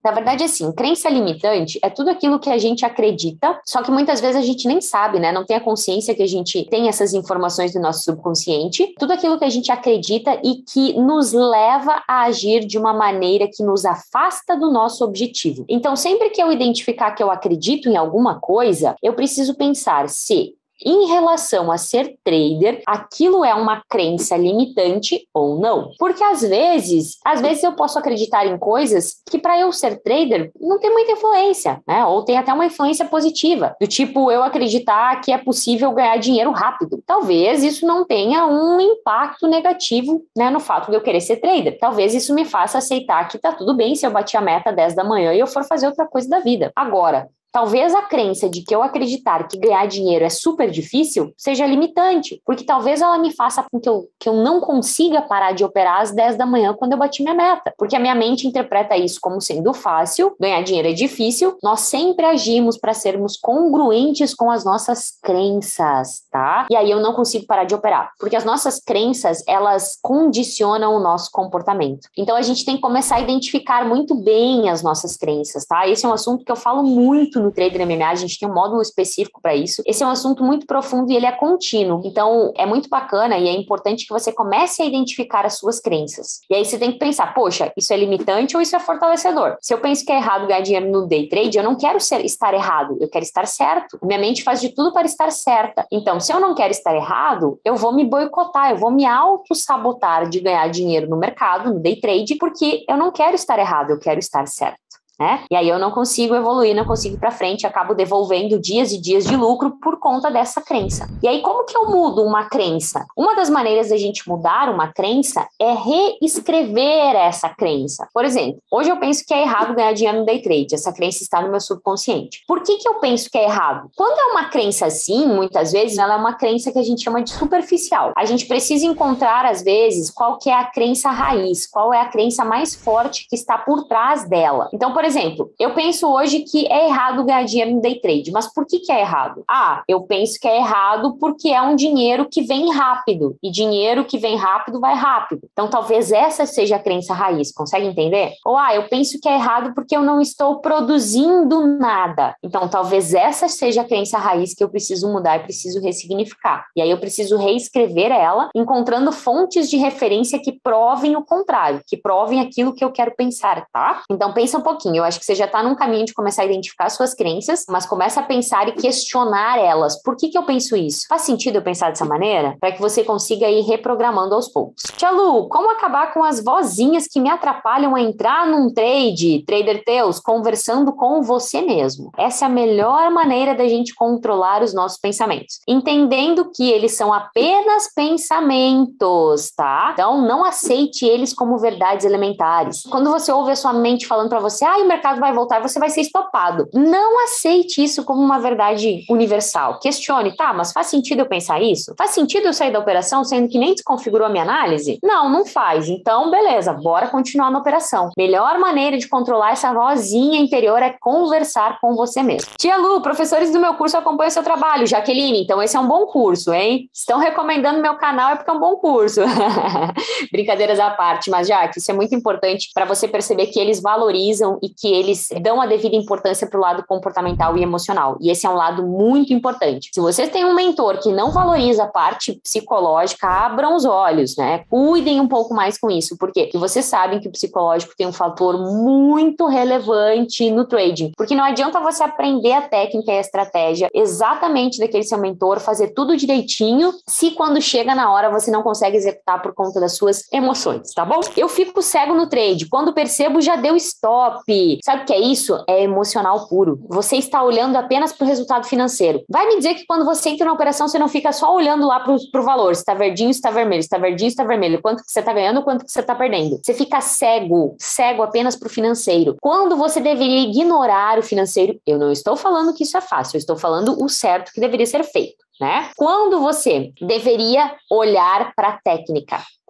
Na verdade, assim, crença limitante é tudo aquilo que a gente acredita, só que muitas vezes a gente nem sabe, né? Não tem a consciência que a gente tem essas informações do nosso subconsciente. Tudo aquilo que a gente acredita e que nos leva a agir de uma maneira que nos afasta do nosso objetivo. Então, sempre que eu identificar que eu acredito em alguma coisa, eu preciso pensar se em relação a ser trader, aquilo é uma crença limitante ou não. Porque às vezes eu posso acreditar em coisas que para eu ser trader não tem muita influência, né? Ou tem até uma influência positiva, do tipo eu acreditar que é possível ganhar dinheiro rápido. Talvez isso não tenha um impacto negativo, né, no fato de eu querer ser trader. Talvez isso me faça aceitar que tá tudo bem se eu bater a meta 10 da manhã e eu for fazer outra coisa da vida. Agora, talvez a crença de que eu acreditar que ganhar dinheiro é super difícil seja limitante, porque talvez ela me faça com que eu não consiga parar de operar às 10 da manhã quando eu bati minha meta, porque a minha mente interpreta isso como sendo fácil, ganhar dinheiro é difícil, nós sempre agimos para sermos congruentes com as nossas crenças, tá? E aí eu não consigo parar de operar, porque as nossas crenças, elas condicionam o nosso comportamento. Então a gente tem que começar a identificar muito bem as nossas crenças, tá? Esse é um assunto que eu falo muito no Trader MMA, a gente tem um módulo específico para isso. Esse é um assunto muito profundo e ele é contínuo. Então, é muito bacana e é importante que você comece a identificar as suas crenças. E aí você tem que pensar, poxa, isso é limitante ou isso é fortalecedor? Se eu penso que é errado ganhar dinheiro no day trade, eu não quero estar errado, eu quero estar certo. Minha mente faz de tudo para estar certa. Então, se eu não quero estar errado, eu vou me boicotar, eu vou me auto-sabotar de ganhar dinheiro no mercado, no day trade, porque eu não quero estar errado, eu quero estar certo. Né? E aí eu não consigo evoluir, não consigo ir para frente, acabo devolvendo dias e dias de lucro por conta dessa crença. E aí como que eu mudo uma crença? Uma das maneiras da gente mudar uma crença é reescrever essa crença. Por exemplo, hoje eu penso que é errado ganhar dinheiro no day trade, essa crença está no meu subconsciente. Por que eu penso que é errado? Quando é uma crença assim, muitas vezes ela é uma crença que a gente chama de superficial. A gente precisa encontrar às vezes qual que é a crença raiz, qual é a crença mais forte que está por trás dela. Então, por exemplo, eu penso hoje que é errado ganhar dinheiro no day trade, mas por que é errado? Eu penso que é errado porque é um dinheiro que vem rápido, e dinheiro que vem rápido vai rápido. Então, talvez essa seja a crença raiz, consegue entender? Ou, eu penso que é errado porque eu não estou produzindo nada. Então, talvez essa seja a crença raiz que eu preciso mudar e preciso ressignificar. E aí eu preciso reescrever ela, encontrando fontes de referência que provem o contrário, que provem aquilo que eu quero pensar, tá? Então, pensa um pouquinho. Eu acho que você já está num caminho de começar a identificar suas crenças, mas começa a pensar e questionar elas. Por que eu penso isso? Faz sentido eu pensar dessa maneira? Para que você consiga ir reprogramando aos poucos. Tia Lu, como acabar com as vozinhas que me atrapalham a entrar num trade, Trader Teus, conversando com você mesmo? Essa é a melhor maneira da gente controlar os nossos pensamentos. Entendendo que eles são apenas pensamentos, tá? Então, não aceite eles como verdades elementares. Quando você ouve a sua mente falando para você, o mercado vai voltar, você vai ser estopado. Não aceite isso como uma verdade universal. Questione, mas faz sentido eu pensar isso? Faz sentido eu sair da operação sendo que nem desconfigurou a minha análise? Não faz. Então, beleza, bora continuar na operação. Melhor maneira de controlar essa vozinha interior é conversar com você mesmo. Tia Lu, professores do meu curso acompanham seu trabalho. Jaqueline, então esse é um bom curso, hein? Estão recomendando meu canal é porque é um bom curso. Brincadeiras à parte, mas Jaque, isso é muito importante para você perceber que eles valorizam e que eles dão a devida importância para o lado comportamental e emocional. E esse é um lado muito importante. Se você tem um mentor que não valoriza a parte psicológica, abram os olhos, né? Cuidem um pouco mais com isso, porque vocês sabem que o psicológico tem um fator muito relevante no trading. Porque não adianta você aprender a técnica e a estratégia exatamente daquele seu mentor, fazer tudo direitinho, se quando chega na hora você não consegue executar por conta das suas emoções, tá bom? Eu fico cego no trade. Quando percebo, já deu stop. Sabe o que é isso? É emocional puro. Você está olhando apenas para o resultado financeiro. Vai me dizer que quando você entra na operação, você não fica só olhando lá para o valor. Se está verdinho, se está vermelho, se está verdinho, se está vermelho. Quanto que você está ganhando, quanto que você está perdendo. Você fica cego apenas para o financeiro. Quando você deveria ignorar o financeiro, eu não estou falando que isso é fácil, eu estou falando o certo que deveria ser feito, né? Quando você deveria olhar para a técnica.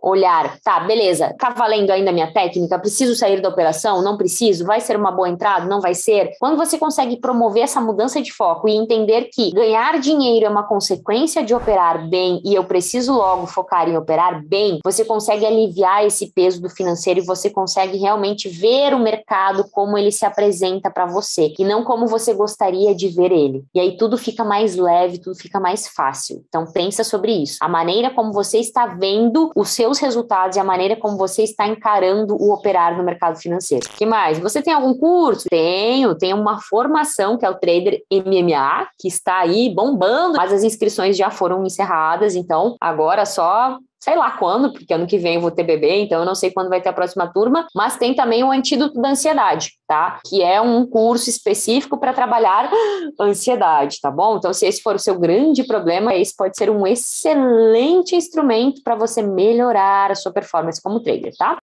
olhar, tá, beleza, tá valendo ainda a minha técnica? Preciso sair da operação? Não preciso? Vai ser uma boa entrada? Não vai ser? Quando você consegue promover essa mudança de foco e entender que ganhar dinheiro é uma consequência de operar bem e eu preciso logo focar em operar bem, você consegue aliviar esse peso do financeiro e você consegue realmente ver o mercado como ele se apresenta para você e não como você gostaria de ver ele. E aí tudo fica mais leve, tudo fica mais fácil. Então pensa sobre isso. A maneira como você está vendo os seus resultados e a maneira como você está encarando o operar no mercado financeiro. O que mais? Você tem algum curso? Tenho uma formação que é o Trader MMA, que está aí bombando, mas as inscrições já foram encerradas, então agora só sei lá quando, porque ano que vem eu vou ter bebê, então eu não sei quando vai ter a próxima turma, mas tem também o Antídoto da Ansiedade, tá? Que é um curso específico para trabalhar ansiedade, tá bom? Então, se esse for o seu grande problema, esse pode ser um excelente instrumento para você melhorar a sua performance como trader, tá?